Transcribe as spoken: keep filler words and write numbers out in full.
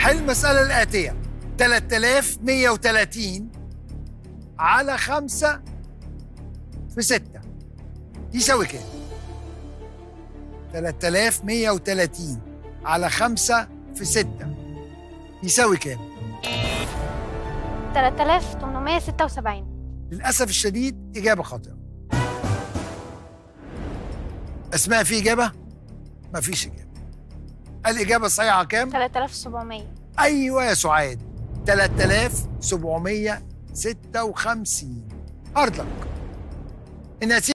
حل المسألة الآتية: ثلاثة آلاف ومئة وثلاثين على خمسة في ستة يساوي كام؟ ثلاثة آلاف ومئة وثلاثين على خمسة في ستة يساوي كام؟ ثلاثة آلاف وثمانمئة وستة وسبعين. للأسف الشديد إجابة خاطئة. أسماء، في إجابة؟ ما فيش إجابة. الإجابة الصحيحة كام؟ ثلاثة آلاف وسبعمئة. أيوة يا سعاد، ثلاثة آلاف وسبعمئة وستة وخمسين. هارد لك. النتيجة